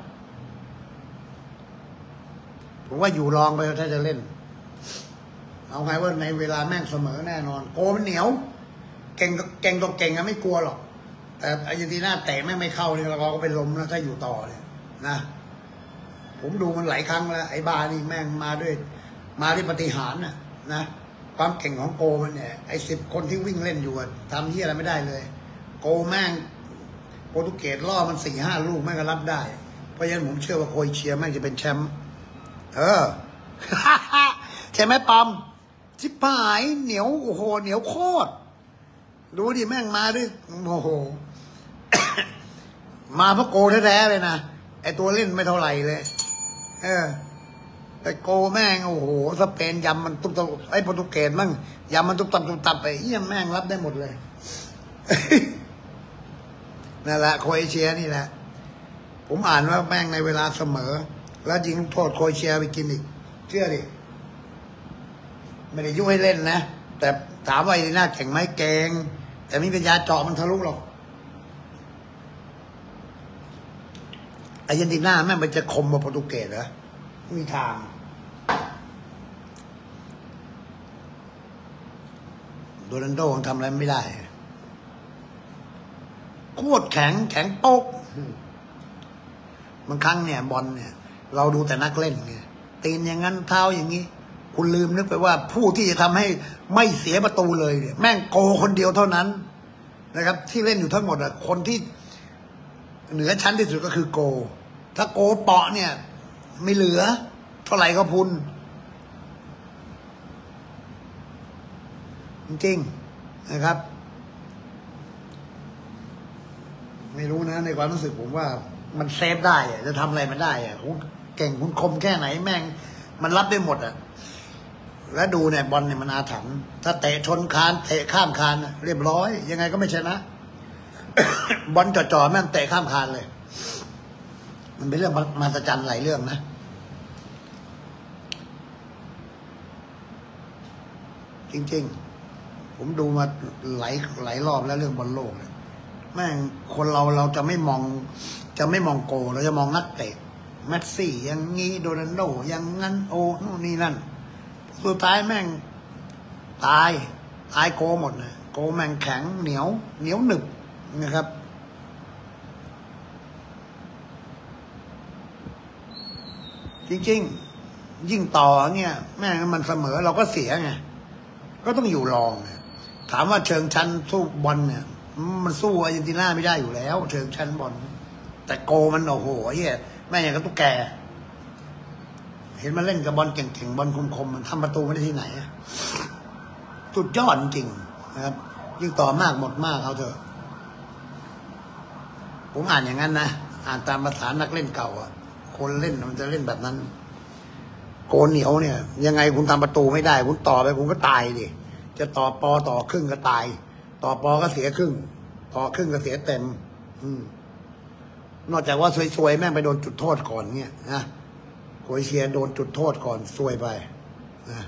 ผมว่าอยู่รองไปถ้าจะเล่นเอาไงว่าในเวลาแม่งเสมอแน่นอนโกมันเหนียวเก่งต่อเก่งไม่กลัวหรอกแต่อาร์เจนตินาเตะแม่งไม่เข้าเนี่ยเราก็เป็นลมแล้วถ้าอยู่ต่อเนี่ยนะผมดูมันหลายครั้งแล้วไอ้บานี่แม่งมาด้วยปาฏิหาริย์นะความเก่งของโกมันเนี่ยไอ้10 คนที่วิ่งเล่นอยู่ทำที่อะไรไม่ได้เลยโกแม่งโปรตุเกสล่อมัน4-5 ลูกแม่งก็รับได้เพราะฉะนั้นผมเชื่อว่าโครเอเชียแม่งจะเป็นแชมป์ใช่ไหมปอมชิบหายเหนียวโอ้โหเหนียวโคตรดูดิแม่งมาด้วยโอ้โห มาเพราะโกแท้ๆเลยนะไอตัวเล่นไม่เท่าไหร่เลยแต่โกแม่งโอ้โหสเปนยำมันตุ๊บไอโปรตุเกสมั่งยำมันตุ๊บตับไปเยี่ยมแม่งรับได้หมดเลย นั่นแหละโครเอเชียนี่แหละผมอ่านว่าแม่งในเวลาเสมอแล้วยิงโทษโครเอเชียไปกินอีกเชื่อดิไม่ได้ยุ่งให้เล่นนะแต่ถามว่าไอ้หน้าแข่งไหมเก่งแต่ไม่เป็นยาเจาะมันทะลุหรอกอาร์เจนตินาแม่งมันจะคมกว่าโปรตุเกสเหรอไม่มีทางโรนัลโดทำอะไรไม่ได้โคตรแข็งโป๊กบางครั้งเนี่ยบอลเนี่ย เราดูแต่นักเล่นไงตีนอย่างนั้นเท้าอย่างนี้คุณลืมนึกไปว่าผู้ที่จะทำให้ไม่เสียประตูเลยเนี่ยแม่งโกคนเดียวเท่านั้นนะครับที่เล่นอยู่ทั้งหมดอะคนที่เหนือชั้นที่สุดก็คือโกถ้าโกเปาะเนี่ยไม่เหลือเท่าไหร่ก็พุนจริงๆนะครับไม่รู้นะในความรู้สึกผมว่ามันเซฟได้อะจะทำอะไรมันได้อะคุณเก่งคุณคมแค่ไหนแม่งมันรับได้หมดอะแล้วดูเนี่ยบอลเนี่ยมันอาถรรพ์ถ้าเตะชนคานเตะข้ามคานเรียบร้อยยังไงก็ไม่ชนะ บอลจ่อๆแม่งเตะข้ามคานเลยมันเป็นเรื่องมหัศจรรย์หลายเรื่องนะจริงๆผมดูมาหลายรอบแล้วเรื่องบอลโลกเนี่ยแม่งคนเราจะไม่มองโกเราจะมองนักเตะแมสซี่อย่างงี้โดนัลโดอย่างงั้นโอ้นู่นนี่นั่นสุดท้ายแม่งตายโกหมดเลยโกแม่งแข็งเหนียวหนึบนะครับจริงๆยิ่งต่อเนี่ยแม่งมันเสมอเราก็เสียไงก็ต้องอยู่รองถามว่าเชิงชั้นสู้บอลเนี่ยมันสู้อาร์เจนตินาไม่ได้อยู่แล้วเชิงชั้นบอลแต่โกมันโอ้โหเฮียแม่งอย่างกับตุ๊กแกเห็นมันเล่นกับบอลเก่งๆบอลคมๆมันทำประตูไม่ได้ที่ไหนสุดยอดจริงนะครับยิ่งต่อมากหมดมากเอาเถอะผมอ่านอย่างนั้นนะอ่านตามภาษานักเล่นเก่าอ่ะคนเล่นมันจะเล่นแบบนั้นโกนเหนียวเนี่ยยังไงคุณทำประตูไม่ได้คุณต่อไปคุณก็ตายดิจะต่อปอต่อครึ่งก็ตายต่อปอก็เสียครึ่งต่อครึ่งก็เสียเต็มนอกจากว่าซวยๆแม่งไปโดนจุดโทษก่อนเนี่ยนะโครเอเชียโดนจุดโทษก่อนซวยไปนะ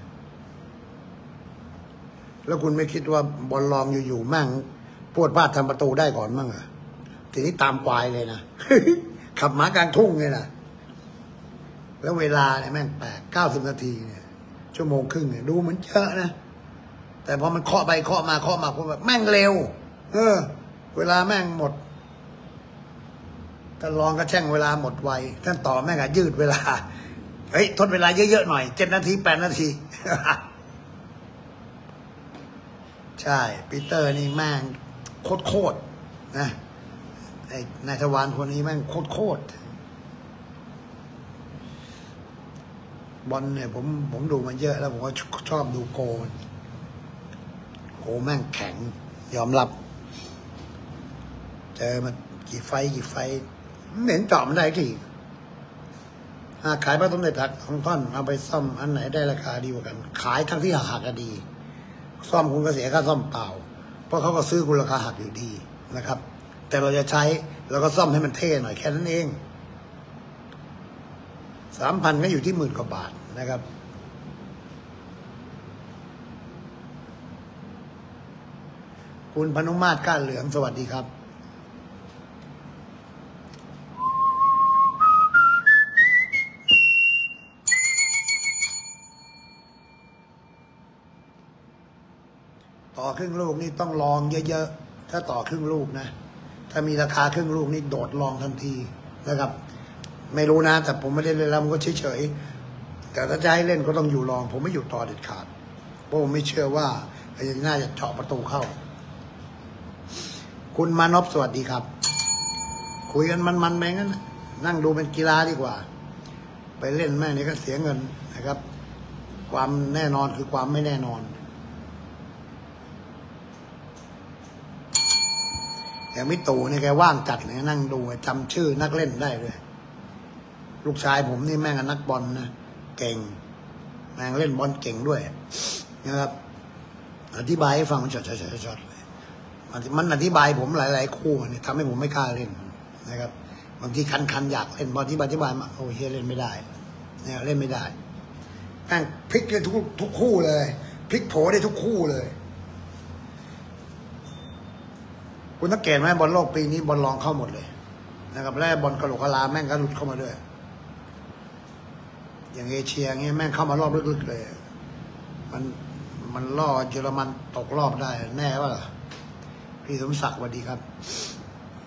แล้วคุณไม่คิดว่าบอลลองอยู่ๆแม่งพวดพลาดทำประตูได้ก่อนมั่งอะทีนี้ตามควายเลยนะ ขับหมากลางทุ่งเลยนะแล้วเวลาเนี่ยแม่ง90 นาทีเนี่ยชั่วโมงครึ่งเนี่ยดูเหมือนเยอะนะแต่พอมันเคาะไปเคาะมาแบบแม่งเร็วเวลาแม่งหมดท่านรองก็แช่งเวลาหมดไวท่านต่อแม่งยืดเวลาเฮ้ยทดเวลาเยอะๆหน่อย7 นาที8 นาที ใช่ปีเตอร์นี่แม่งโคตรนะไอ้นายทวารคนนี้แม่งโคตรบอลเนี่ยผมดูมันเยอะแล้วผมก็ชอบดูโกแม่งแข็งยอมรับเจอมันกี่ไฟเหม็นเจาะมันได้กี่ขายพระสมเด็จหักของท่อนเอาไปซ่อมอันไหนได้ราคาดีกว่ากันขายทั้งที่หักก็ดีซ่อมคุณก็เสียค่าซ่อมเปล่าเพราะเขาก็ซื้อคุณราคาหักอยู่ดีนะครับแต่เราจะใช้เราก็ซ่อมให้มันเท่หน่อยแค่นั้นเอง3,000ก็อยู่ที่10,000 กว่าบาทนะครับคุณพนุมาตรก้านเหลืองสวัสดีครับต่อครึ่งลูกนี่ต้องลองเยอะๆถ้าต่อครึ่งลูกนะถ้ามีราคาครึ่งลูกนี่โดดลองทันทีนะครับไม่รู้นะแต่ผมไม่ได้เล่นแล้วมันก็เฉยๆแต่ถ้าจะให้เล่นก็ต้องอยู่ลองผมไม่อยู่ต่อเด็ดขาดเพราะผมไม่เชื่อว่าอาร์เจนตินาจะเจาะประตูเข้าคุณมานพสวัสดีครับคุยกันมันๆไปงั้นนั่งดูเป็นกีฬาดีกว่าไปเล่นแม่นี่ก็เสียเงินนะครับความแน่นอนคือความไม่แน่นอนอย่างมิตู่นี่แกว่างจัดเลยนั่งดูจำชื่อนักเล่นได้เลยลูกชายผมนี่แม่งนักบอลนะเก่งแม่งเล่นบอลเก่งด้วยนะครับอธิบายให้ฟังช็อตเลยมันอธิบายผมหลายๆคู่นี่ทำให้ผมไม่กล้าเล่นนะครับบางทีคันอยากเล่นพออธิบายมาโอ้เฮียเล่นไม่ได้เนี่ยเล่นไม่ได้แม่งพลิกได้ทุกคู่เลยพลิกโผได้ทุกคู่เลยคุณสังเกตไหมบอลโลกปีนี้บอลรองเข้าหมดเลยนะครับและบอลกะโหลกกะลาแม่งก็หลุดเข้ามาด้วยอย่างเอเชียเงี้ยแม่งเข้ามารอบลึกๆเลยมันล่อเยอรมันตกรอบได้แน่ว่าล่ะพี่สมศักดิ์สวัสดีครับ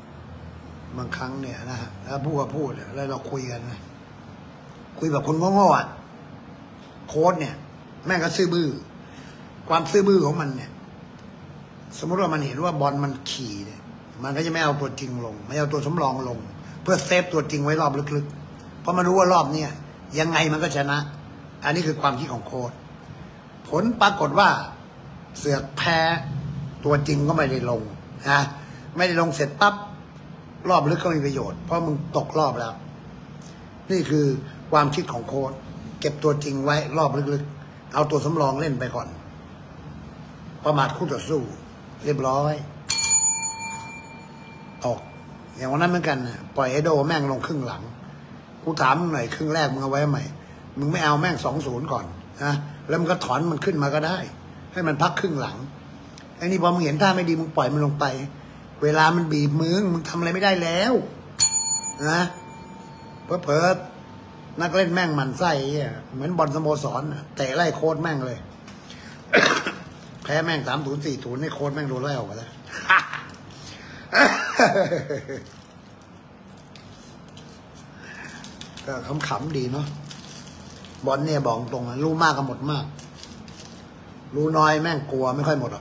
บางครั้งเนี่ยนะฮะแล้วพูดก็พูดแล้วเราคุยกันนะคุยแบบคนโง่ๆอ่ะโค้ดเนี่ยแม่งก็ซื่อบื้อความซื่อบื้อของมันเนี่ยสมมติว่ามันเห็นว่าบอลมันขี่เนี่ยมันก็จะไม่เอาตัวจริงลงไม่เอาตัวสำรองลงเพื่อเซฟตัวจริงไว้รอบลึกๆเพราะมันรู้ว่ารอบเนี้ยยังไงมันก็ชนะ อันนี้คือความคิดของโค้ดผลปรากฏว่าเสือกแพ้ตัวจริงก็ไม่ได้ลงนะไม่ได้ลงเสร็จปั๊บรอบลึกก็มีประโยชน์เพราะมึงตกรอบแล้วนี่คือความคิดของโค้ดเก็บตัวจริงไว้รอบลึกๆเอาตัวสำรองเล่นไปก่อนประมาทคู่ต่อสู้เรียบร้อยตกอย่างวันนั้นเหมือนกันนะปล่อยไอโดแม่งลงครึ่งหลังกูถามมึงหน่อยครึ่งแรกมึงเอาไว้ไหมมึงไม่เอาแม่ง2-0ก่อนนะแล้วมึงก็ถอนมันขึ้นมาก็ได้ให้มันพักครึ่งหลังไอ้นี่พอมึงเห็นท่าไม่ดีมึงปล่อยมันลงไปเวลามันบีบมึงทำอะไรไม่ได้แล้วนะเผลอนักเล่นแม่งมันไส้เหมือนบอลสโมสรเตะไล่โค้ดแม่งเลย แพ้แม่ง3-0 4-0ให้โค้ดแม่งโดนไล่ออกไปแล้ว ก็ขำๆดีเนาะบอลเนี่ยบอกตรงรู้มากก็หมดมากรู้น้อยแม่งกลัวไม่ค่อยหมดหรอก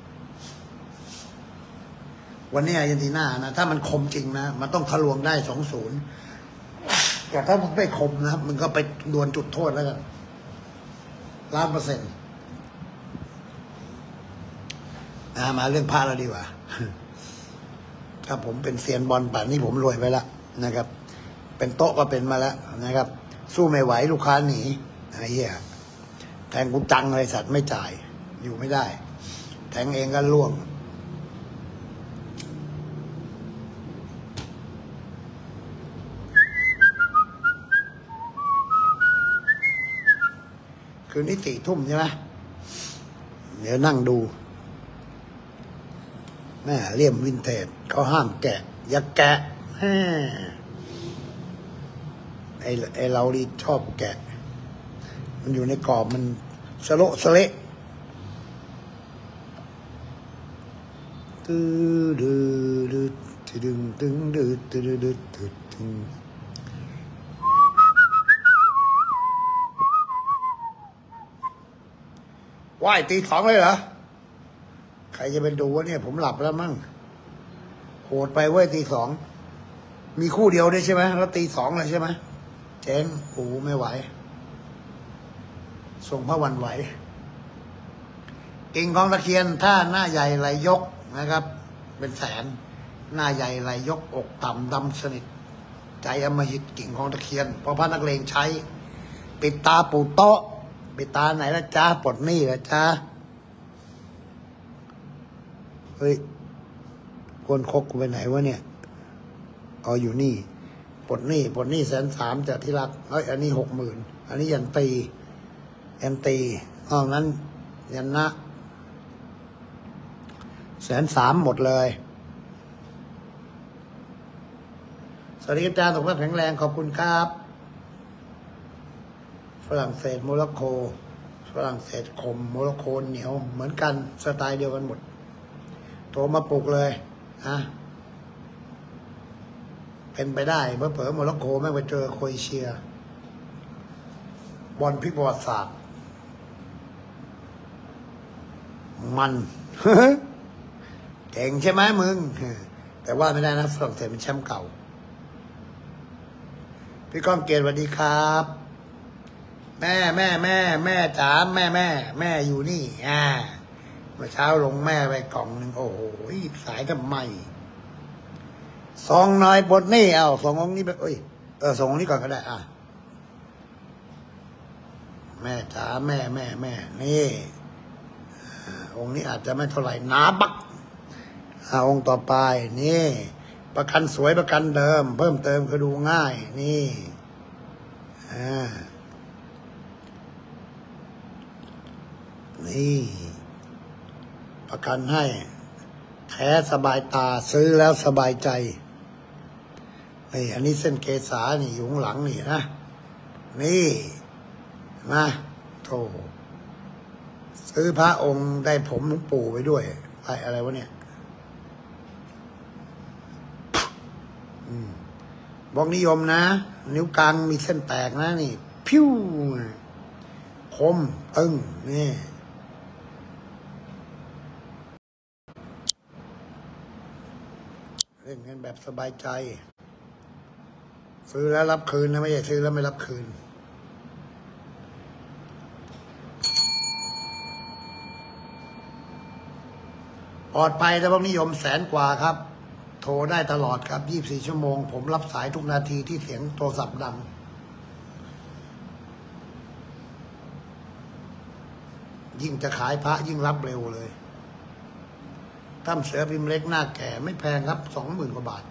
วันนี้อาร์เจนตินานะถ้ามันคมจริงนะมันต้องทะลวงได้2-0แต่ถ้ามันไม่คมนะมึงก็ไปดวลจุดโทษแล้วกัน1,000,000%มาเรื่องพลาดแล้วดีกว่าถ้าผมเป็นเซียนบอลป่านนี้ผมรวยไปแล้วนะครับเป็นโต๊ะก็เป็นมาแล้วนะครับสู้ไม่ไหวลูกค้าหนีไอ้เหี้ยแทงกูจังเลยสัตว์ไม่จ่ายอยู่ไม่ได้แทงเองก็ล่วงคืนนี้4 ทุ่มใช่ไหมเดี๋ยวนั่งดูแม่เลี่ยมวินเทจเขาห้ามแกะอย่าแกะไอเราดีชอบแกะมันอยู่ในกรอบมันสโลสเละตึดึดึดึงดึงดึงดึงดึงดึงดึงว่ายตี2เลยเหรอใครจะไปดูวะเนี่ยผมหลับแล้วมั่งโหดไปเว้ยตี 2มีคู่เดียวได้ใช่ไหมแล้วตี 2เลยใช่ไหมเจ๊งโอ้ไม่ไหวส่งพระวันไหวกิ่งของตะเคียนถ้าหน้าใหญ่ไหลยกนะครับเป็นแสนหน้าใหญ่ไหลยกอกต่ำดำสนิทใจอมหิตกิ่งของตะเคียนเพราะพระนักเลงใช้ปิดตาปูโต๊ะปิดตาไหนละจ้าปลดหนี้ละจ้าเฮ้ยคนคกกูไปไหนวะเนี่ยเอาอยู่นี่ปลดหนี้130,000จากที่รักเฮ้ยอันนี้60,000อันนี้ยันตีนอกนั้นยันนะ130,000หมดเลยสวัสดีอาจารย์สุขภาพแข็งแรงขอบคุณครับฝรั่งเศสโมร็อกโกฝรั่งเศสคมโมร็อกโกเหนียวเหมือนกันสไตล์เดียวกันหมดโทรมาปลุกเลยเป็นไปได้เผลอโมร็อกโกแม่งไปเจอโครเอเชียบอลพลิกประวัติศาสตร์มันเก่งใช่ไหมมึงแต่ว่าไม่ได้นะฝรั่งเศสเป็นแชมป์เก่าพี่ก้องเกียรติสวัสดีครับแม่จ๋าแม่อยู่นี่เมื่อเช้าลงแม่ไปกล่องหนึ่งโอ้โหสายทำไมซองน้อยบทนี่เอาซององนี้ไปซององนี้ก่อนก็ได้แม่จ๋าแม่นี่องค์นี้อาจจะไม่เท่าไหร่หนาบักองค์ต่อไปนี่ประกันสวยประกันเดิมเพิ่มเติมก็ดูง่ายนี่นี่ประกันให้แท้สบายตาซื้อแล้วสบายใจนี่อันนี้เส้นเกษานี่อยู่ข้างหลังนี่นะนี่นะโธ่ซื้อพระองค์ได้ผมหลวงปู่ไปด้วยไปอะไรวะเนี่ยบอกนิยมนะนิ้วกลางมีเส้นแตกนะนี่พิ้วคมตึงนี่เล่นกันแบบสบายใจซื้อแล้วรับคืนนะไม่ใช่ซื้อแล้วไม่รับคืนปลอดภัยแต่บอกนิยม100,000 กว่าครับโทรได้ตลอดครับ24 ชั่วโมงผมรับสายทุกนาทีที่เสียงโทรศัพท์ดังยิ่งจะขายพระยิ่งรับเร็วเลยถ้ำเสือพิมพ์เล็กหน้าแก่ไม่แพงครับ20,000 กว่าบาท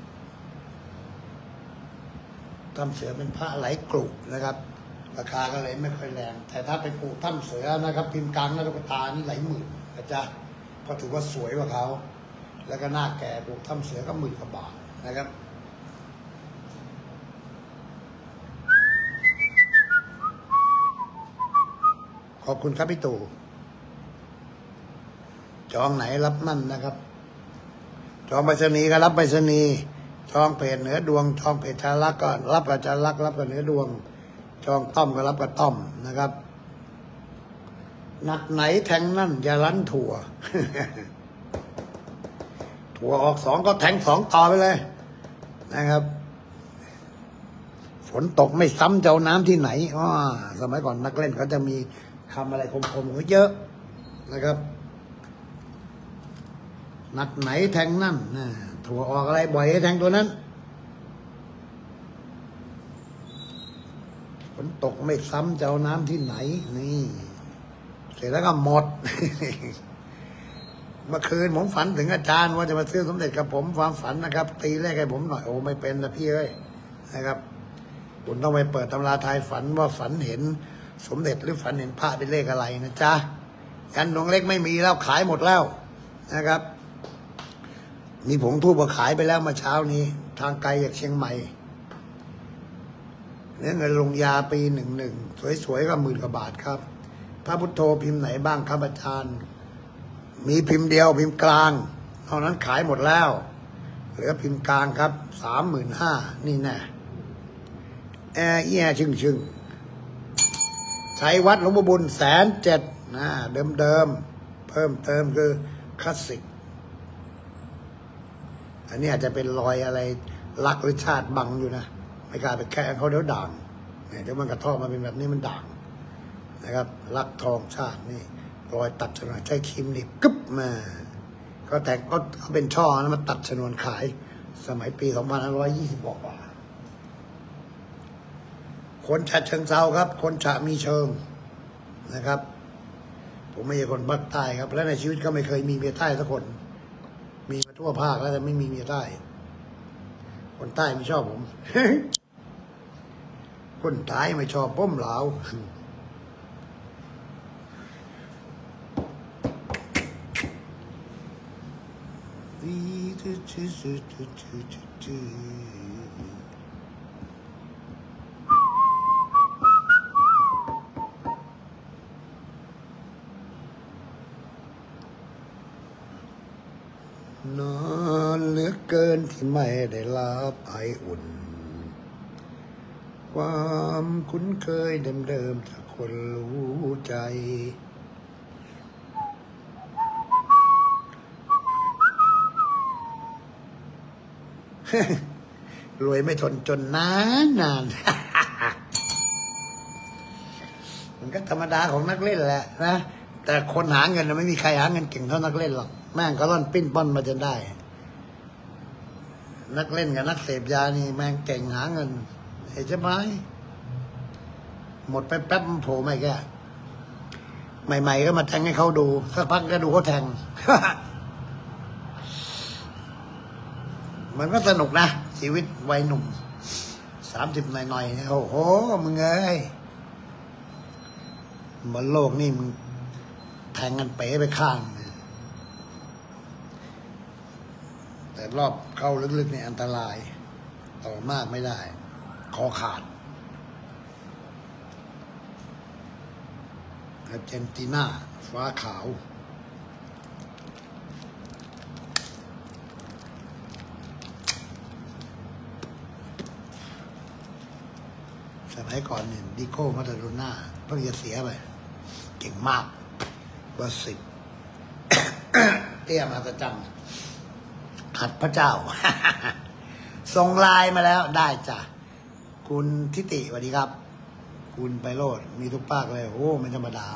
ถ้ำเสือเป็นพระไหลกรุนะครับราคาก็เลยไม่ค่อยแรงแต่ถ้าไปปลูกถ้ำเสือนะครับพิมพ์กลางนรกตานี่หลายหมื่นนะจ๊ะเพราะถือว่าสวยกว่าเขาแล้วก็หน้าแก่ปลูกถ้ำเสือก็10,000 กว่าบาทนะครับขอบคุณครับพี่ตู่จองไหนรับนั่นนะครับจองไปรษณีย์ก็รับไปรษณีย์จองเพจเหนือดวงจองเพจจารักก็รับกับจารักรับกับเหนือดวงจองต้อมก็รับกับต้อมนะครับหนักไหนแทงนั่นอย่ารั้นถั่ว ถั่วออก2ก็แทง2ต่อไปเลยนะครับฝนตกไม่ซ้ำเจ้าน้ำที่ไหนสมัยก่อนนักเล่นเขาจะมีคำอะไรคมๆเขาเยอะนะครับนัดไหนแทงนั่นถั่วออกอะไรบ่อยให้แทงตัวนั้นฝนตกไม่ซ้ำจะเอาน้ำที่ไหนนี่เสร็จแล้วก็หมด เมื่อคืนผมฝันถึงอาจารย์ว่าจะมาซื้อสมเด็จกับผมความฝันนะครับตีเลขให้ผมหน่อยโอ้ไม่เป็นนะพี่เอ้ยนะครับคุณต้องไปเปิดตำราทายฝันว่าฝันเห็นสมเด็จหรือฝันเห็นพระเป็นเลขอะไรนะจ๊ะยันดวงเล็กไม่มีแล้วขายหมดแล้วนะครับมีผงทูบก็ขายไปแล้วเมื่อเช้านี้ทางไกลจากเชียงใหม่เนื้อเงินลงยาปี11สวยๆก็10,000 กว่าบาทครับพระพุทโธพิมพ์ไหนบ้างครับอาจารย์มีพิมพ์เดียวพิมพ์กลางเท่านั้นขายหมดแล้วเหลือพิมพ์กลางครับ35,000นี่แน่แอร์เอียชึ่งใช้วัดหลวงปู่บุญ107,000เดิมเพิ่มเติมคือคลาสสิกอันนี้อาจจะเป็นรอยอะไรลักหรือชาติบังอยู่นะไม่กล้าไปแค่เขาเดี๋ยวด่างเนี่ยเดี๋ยวมันกระท่อมาเป็นแบบนี้มันด่างนะครับลักทองชาตินี่รอยตัดชนวนใช้ครีมนี่กึ๊บมาก็แต่งก็เป็นช่อนะมาตัดชนวนขายสมัยปี2520กว่าคนฉะเชิงเทราครับคนฉะมีเชิงนะครับผมไม่ใช่คนภาคใต้ครับและในชีวิตก็ไม่เคยมีเมียใต้สักคนมีมาทั่วภาคแล้วแต่ไม่มีเมียใต้คนใต้ไม่ชอบผม คนใต้ไม่ชอบผมเหลานอนเหลือเกินที่ไม่ได้รับไออุ่นความคุ้นเคยเดิมๆจากคนรู้ใจ รวยไม่ทนจนนานมันก็ธรรมดาของนักเล่นแหละนะแต่คนหาเงินไม่มีใครหาเงินเก่งเท่านักเล่นหรอกแม่งก็ร่อนปิ้นป้อนมาจนได้นักเล่นกับนักเสพยานี่แม่งเก่งหาเงินเห็นใช่ไหมหมดไปแป๊บมันโผล่ไม่แก่ใหม่ๆก็มาแทงให้เขาดูสักพักก็ดูเขาแทง มันก็สนุกนะชีวิตวัยหนุ่ม30หน่อยๆโอ้โหมึงเอ้ยบนโลกนี่มึงแทงกันเป๋ไปข้างแต่รอบเข้าลึกๆนี่อันตรายต่อมากไม่ได้คอขาดอาร์เจนตินาฟ้าขาวสมัยก่อนเนี่ยดิโก้มาตาโดน่าเพิ่งจะเสียไปเก่งมากเบอร์10เตี้ยมาประจำหัดพระเจ้า ส่งไลน์มาแล้วได้จ้ะคุณทิติสวัสดีครับคุณไปโรดมีทุกภาคเลยโอ้ไม่ธรรมดา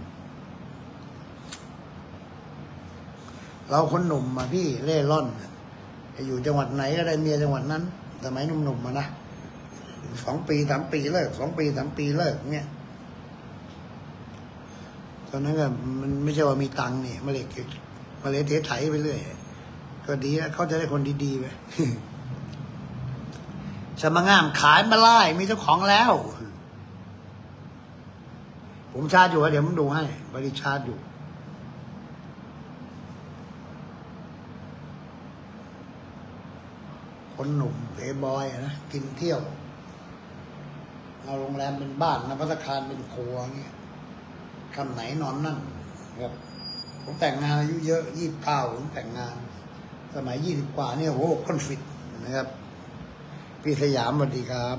เราคนหนุ่มมาพี่เล่ร่อนอยู่จังหวัดไหนก็ได้เมียจังหวัดนั้นสมัยหนุ่มๆมานะ2 ปี 3 ปีเลิก2 ปี 3 ปีเลิกเนี่ยตอนนั้นก็มันไม่ใช่ว่ามีตังค์นี่มาเลยเทไถไปเรื่อยก็ดีแล้วเขาจะได้คนดีๆไป จะมางามขายมาไล่มีเจ้าของแล้วผมชาร์จอยู่เดี๋ยวผมดูให้บริชาร์จอยู่คนหนุ่มเพย์บอยนะกินเที่ยวเอาโรงแรมเป็นบ้านนะภัตตาคารเป็นครัวเงี้ยคำไหนนอนนั่นครับผมแต่งงานอายุเยอะ29ผมแต่งงานสมัย20 กว่าเนี่ยโหคอนฟลิกต์นะครับพี่สยามสวัสดีครับ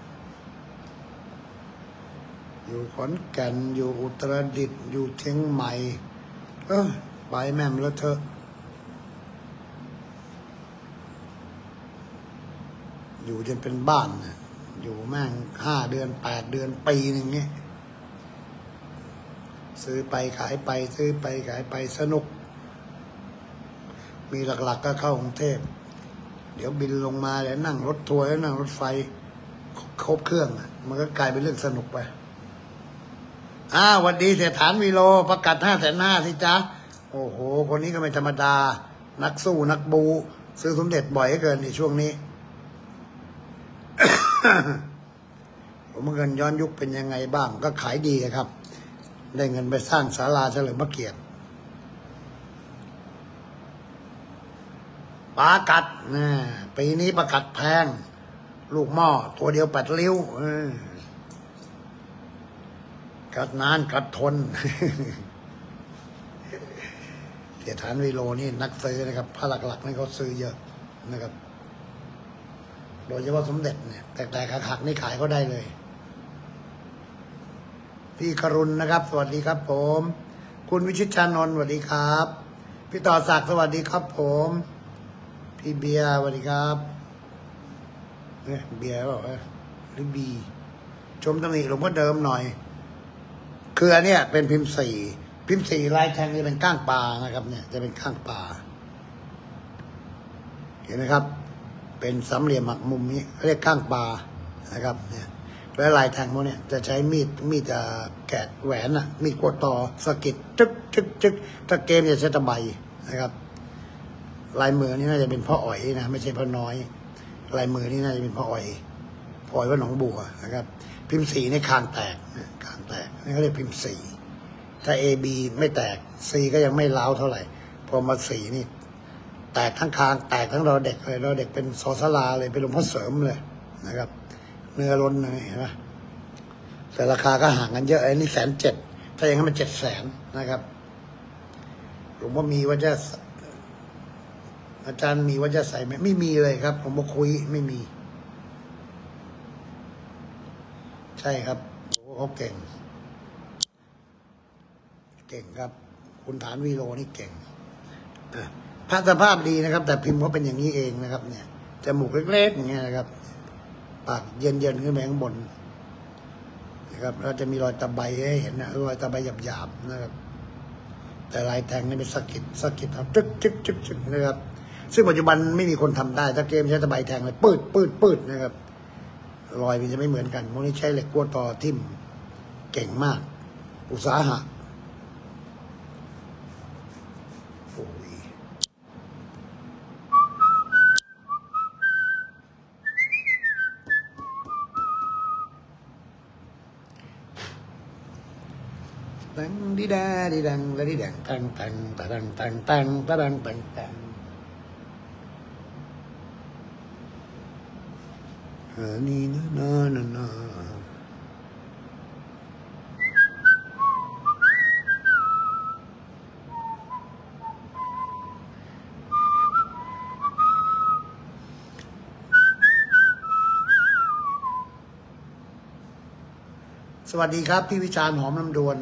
อยู่ขอนแก่นอยู่อุตรดิตถ์อยู่เชียงใหม่ไปแม่มแล้วเธออยู่จนเป็นบ้านนะอยู่แม่ง5 เดือน 8 เดือนปีหนึ่งเงี้ยซื้อไปขายไปซื้อไปขายไปสนุกมีหลักๆก็เข้ากรุงเทพเดี๋ยวบินลงมาแล้วนั่งรถทัวร์แล้วนั่งรถไฟครบเครื่องมันก็กลายเป็นเรื่องสนุกไปวันดีเศรษฐานวีโลประกาศ550,000สิจ๊ะโอ้โหคนนี้ก็ไม่ธรรมดานักสู้นักบูซื้อสมเด็จบ่อยเกินในช่วงนี้ ผมเงินย้อนยุคเป็นยังไงบ้างก็ขายดีครับได้เงินไปสร้างศาลาเฉลิมพระเกียรติปลากัดปีนี้ปลากัดแพงลูกหม้อตัวเดียว8 ริ้วกัดนานกัดทน เศรษฐานวีโลนี่นักซื้อนะครับพระหลักๆนี่เขาซื้อเยอะนะครับโดยเฉพาะสมเด็จเนี่ยแต่หักนี่ขายก็ได้เลยพี่กรุณนะครับสวัสดีครับผมคุณวิชิตชานนท์สวัสดีครับพี่ต่อศักดิ์สวัสดีครับผมพี่เบียร์สวัสดีครับเนี่ยเบียร์บอกว่าหรือบีชมตำหนิหลวงพ่อเดิมหน่อยคืออันเนี้ยเป็นพิมพ์4ลายแทงจะเป็นก้างปลานะครับเนี่ยจะเป็นก้างปลาเห็นไหมครับเป็นสามเหลี่ยมหักมุมนี้เรียกก้างปลานะครับเนี่ยและลายแทงพวกนี้จะใช้มีดแกะแหวนมีดกดต่อสะกิดจึ๊กถ้าเกมจะใช้ตะไบนะครับลายมือนี่น่าจะเป็นพ่ออ๋อยนะไม่ใช่พ่อน้อยลายมือนี่น่าจะเป็นพ่ออ๋อยว่าหนองบัวนะครับพิมพ์4ในคางแตกนี่เขาเรียกพิมพ์4ถ้า AB ไม่แตก C ก็ยังไม่ล้าวเท่าไหร่พอมา4นี่แตกทั้งคางแตกทั้งรอเด็กเลยรอเด็กเป็นสอสลาเลยเป็นหลวงพ่อเสริมเลยนะครับเนื้อล้นเลยเห็นไหมแต่ราคาก็ห่างกันเยอะไอ้นี่170,000ถ้าอย่างนั้นมัน700,000นะครับหลวงพ่อมีว่าจะอาจารย์มีว่าจะใส่ไหมไม่มีเลยครับผมมาคุยไม่มีใช่ครับเขาเก่งครับคุณฐานวีโรนี่เก่งภาพสภาพดีนะครับแต่พิมพ์เขาเป็นอย่างนี้เองนะครับเนี่ยจมูกเล็กๆอย่างเงี้ยนะครับปากเย็นขึ้นไปข้างบนนะครับเราจะมีรอยตะไบให้เห็นนะรอยตะไบหยาบๆนะครับแต่ลายแทงนี่เป็นสะกิดครับจึ๊กนะครับซึ่งปัจจุบันไม่มีคนทำได้ถ้าเกมใช้ตะไบแทงเลยปืดนะครับรอยมันจะไม่เหมือนกันพวกนี้ใช้เหล็กกลัวต่อทิ่มเก่งมากอุตสาหะตังดีดาดีดังละดีดังตังนี่นะสวัสดีครับพี่วิจารณ์หอมลำดวน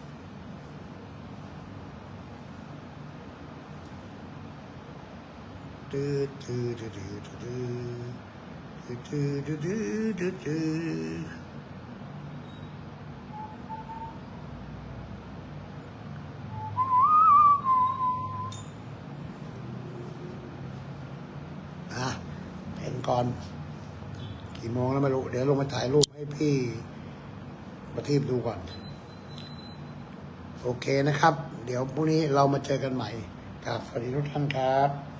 เป็นก่อนกี่โมงแล้วไม่รู้เดี๋ยวลงมาถ่ายรูปให้พี่ประทีปดูก่อนโอเคนะครับเดี๋ยวพรุ่งนี้เรามาเจอกันใหม่ครับสวัสดีทุกท่านครับ